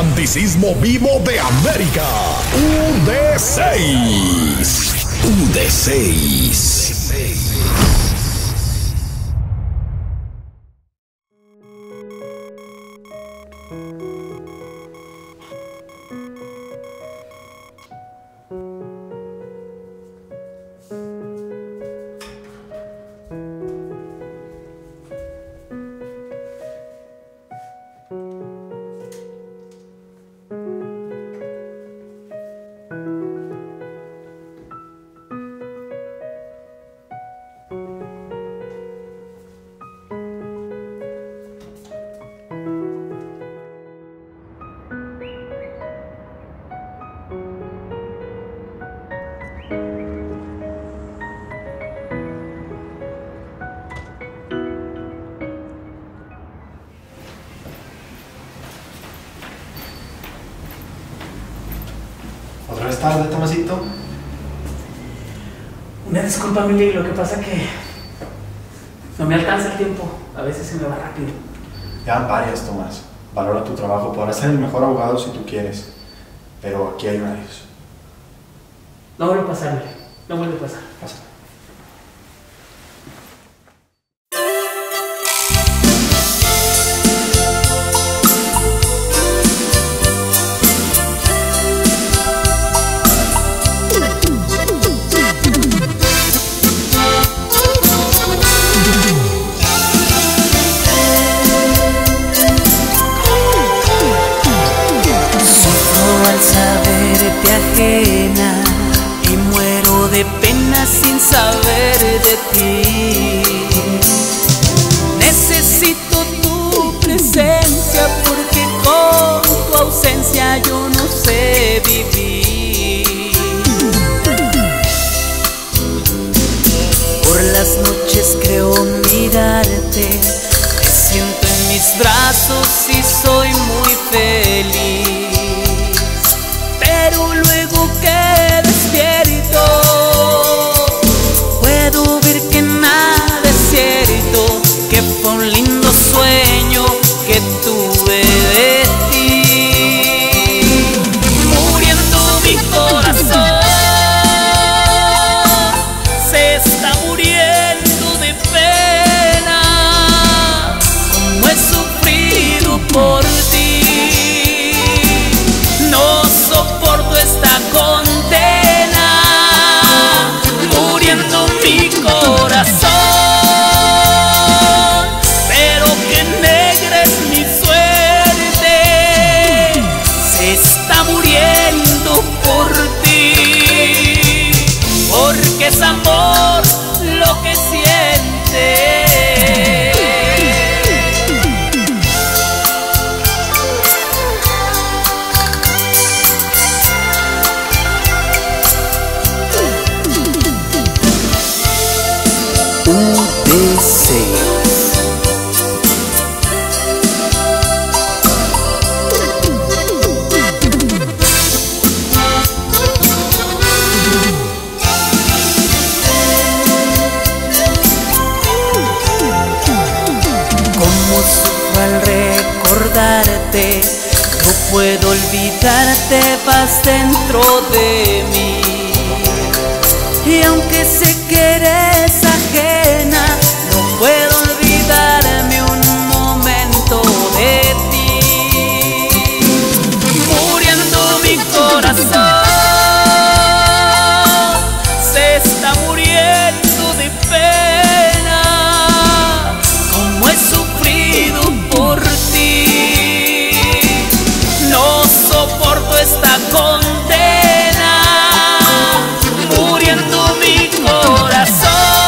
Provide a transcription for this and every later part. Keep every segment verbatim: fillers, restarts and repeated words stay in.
romanticismo vivo de América. U D seis. U D seis. ¿Otra vez tarde, Tomasito? Una disculpa, Mili, lo que pasa que no me alcanza el tiempo. A veces se me va rápido. Ya van varias, Tomás. Valora tu trabajo. Podrás ser el mejor abogado si tú quieres. Pero aquí hay horarios. No vuelve a pasar, Mili. No vuelve a pasar. Pasa. Ajena y muero de pena sin saber de ti. Necesito tu presencia porque con tu ausencia yo no sé vivir. Por las noches creo mirarte, te siento en mis brazos y soy muy feliz. Pero luego que despierto puedo ver que nada es cierto, que fue un lindo sueño que tuve de ti. Muriendo mi corazón, se está muriendo de pena, como he sufrido por ti. No soporto esta condena, muriendo mi corazón, pero que negra es mi suerte, se está muriendo por ti, porque es amor lo que siente. U D seis. Como sufro al recordarte, no puedo olvidarte, vas dentro de mí. Y aunque sé que eres ajena, no puedo olvidarme un momento de ti. Muriendo mi corazón, se está muriendo de pena, como he sufrido por ti. No soporto esta condena, muriendo mi corazón,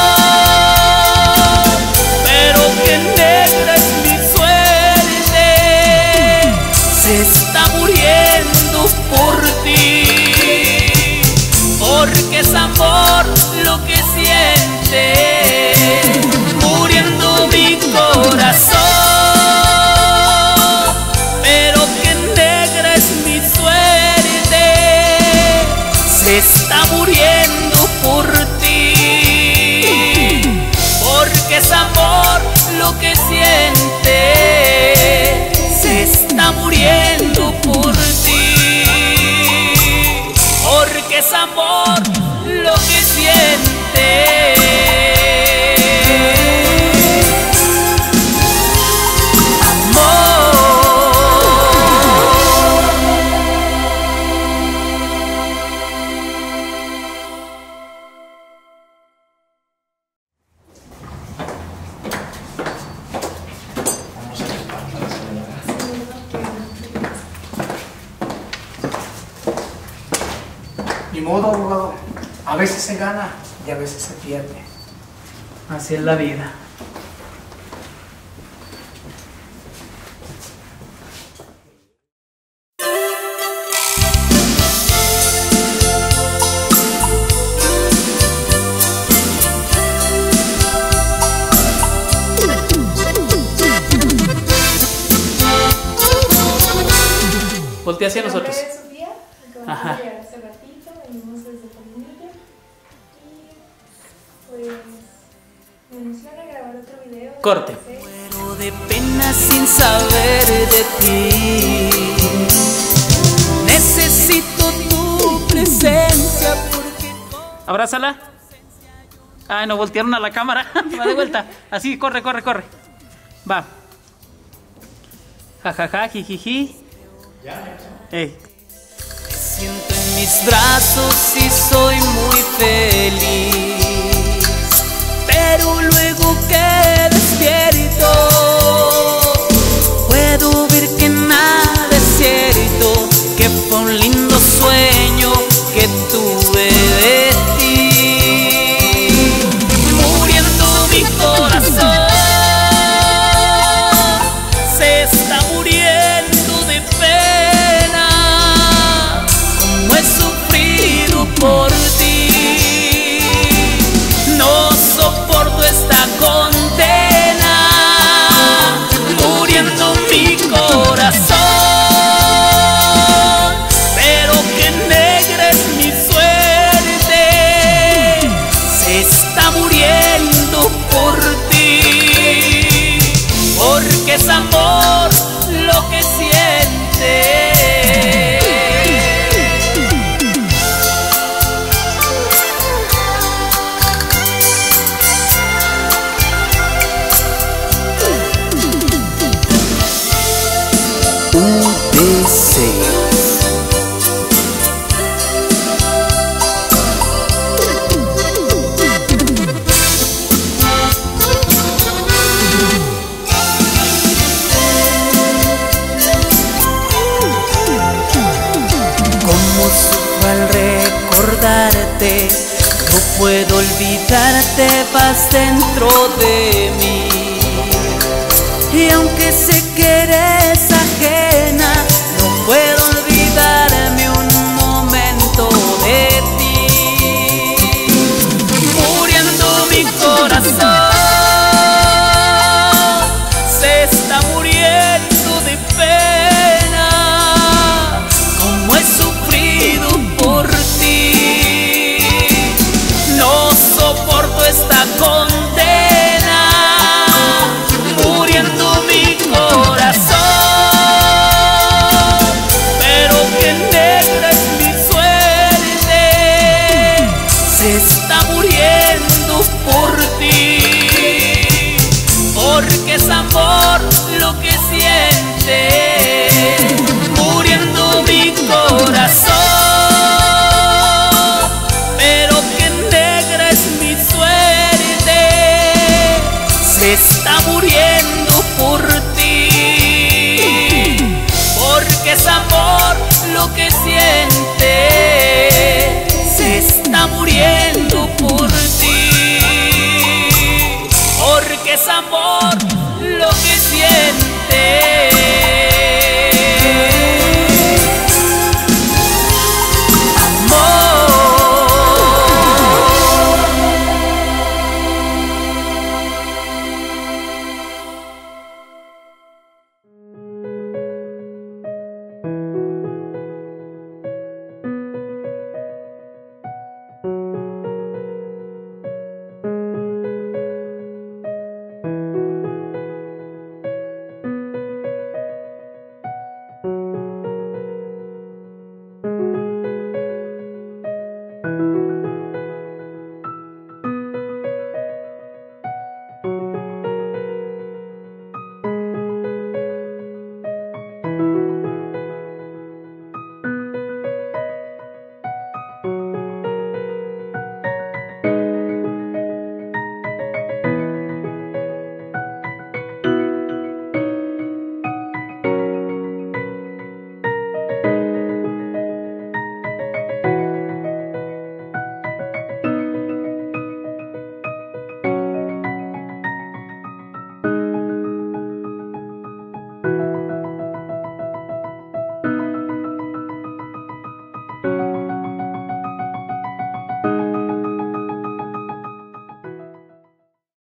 pero que negra es mi suerte, se está muriendo por ti, porque es amor lo que siente. Muriendo mi corazón, pero que negra es mi suerte, se está muriendo por ti, porque es amor lo que siente, se está muriendo por modo, abogado. A veces se gana y a veces se pierde. Así es la vida. Voltea hacia nosotros. Sofía, acabamos Ajá. de llegar hace ratito, venimos desde Palmilla y pues me emociona grabar otro video. Corte. Muero de pena sin saber de ti. Necesito tu presencia porque... Abrázala. Ay, no voltearon a la cámara. Va de vuelta. Así, corre, corre, corre. Va. Ja, ja, ja, jijiji. Eh. Me siento en mis brazos y soy muy feliz, pero luego que despierto puedo ver que nada es cierto, que fue un lindo sueño que tuve de ti. Muriendo mi corazón, se está muriendo de pena, como he sufrido por ti. No soporto esta condena, muriendo mi corazón, pero que negra es mi suerte, se está muriendo por ti, porque es amor lo que siente. U D seis. Como sufro al recordarte, no puedo olvidarte, vas dentro de mí. Y aunque sé que eres ajena,